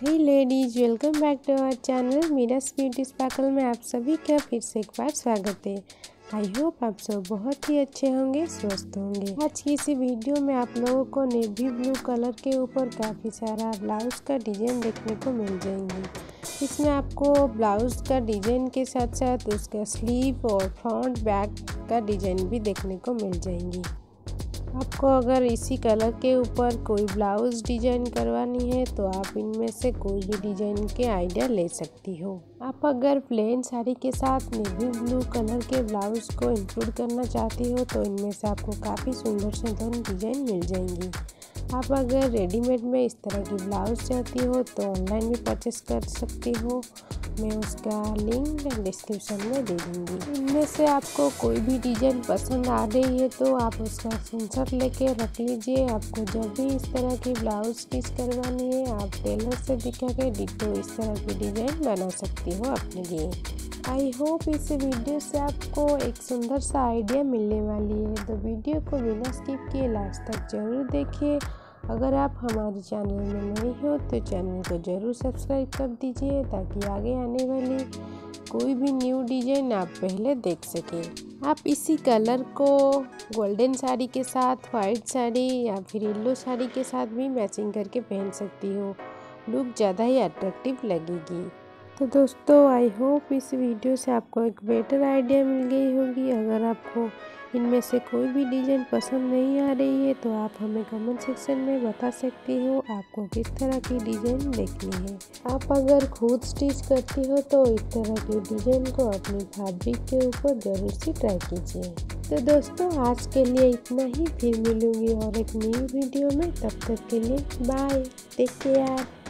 Hey ladies, welcome back to our channel Meera's beauty sparkle में आप सभी का फिर से एक बार स्वागत है। आई होप आप सब बहुत ही अच्छे होंगे, स्वस्थ होंगे। आज की इसी वीडियो में आप लोगों को नेवी ब्लू कलर के ऊपर काफ़ी सारा ब्लाउज का डिजाइन देखने को मिल जाएंगे। इसमें आपको ब्लाउज का डिजाइन के साथ साथ उसका स्लीव और फ्रंट बैक का डिजाइन भी देखने को मिल जाएंगी। आपको अगर इसी कलर के ऊपर कोई ब्लाउज डिजाइन करवानी है तो आप इनमें से कोई भी डिजाइन के आइडिया ले सकती हो। आप अगर प्लेन साड़ी के साथ नेवी ब्लू कलर के ब्लाउज को इंक्लूड करना चाहती हो तो इनमें से आपको काफ़ी सुंदर डिजाइन मिल जाएंगी। आप अगर रेडीमेड में इस तरह की ब्लाउज चाहती हो तो ऑनलाइन भी परचेस कर सकती हो। मैं उसका लिंक डिस्क्रिप्शन में दे दूँगी। इनमें से आपको कोई भी डिज़ाइन पसंद आ रही है तो आप उसका स्क्रीनशॉट लेके रख लीजिए। आपको जब भी इस तरह की ब्लाउज स्टिच करवानी है आप टेलर से दिखा के डिट्टो इस तरह की डिज़ाइन बना सकती हो अपने लिए। आई होप इस वीडियो से आपको एक सुंदर सा आइडिया मिलने वाली है, तो वीडियो को बिना स्किप किए लास्ट तक जरूर देखिए। अगर आप हमारे चैनल में नए हो तो चैनल को ज़रूर सब्सक्राइब कर दीजिए ताकि आगे आने वाली कोई भी न्यू डिजाइन आप पहले देख सकें। आप इसी कलर को गोल्डन साड़ी के साथ, वाइट साड़ी या फिर येलो साड़ी के साथ भी मैचिंग करके पहन सकती हो। लुक ज़्यादा ही अट्रैक्टिव लगेगी। तो दोस्तों, आई होप इस वीडियो से आपको एक बेटर आइडिया मिल गई होगी। अगर आपको इनमें से कोई भी डिज़ाइन पसंद नहीं आ रही है तो आप हमें कमेंट सेक्शन में बता सकती हो आपको किस तरह की डिज़ाइन देखनी है। आप अगर खुद स्टिच करती हो तो इस तरह के डिज़ाइन को अपने फैब्रिक के ऊपर ज़रूर से ट्राई कीजिए। तो दोस्तों, आज के लिए इतना ही। फिर मिलूंगी और एक नई वीडियो में। तब तक के लिए बाय, टेक केयर।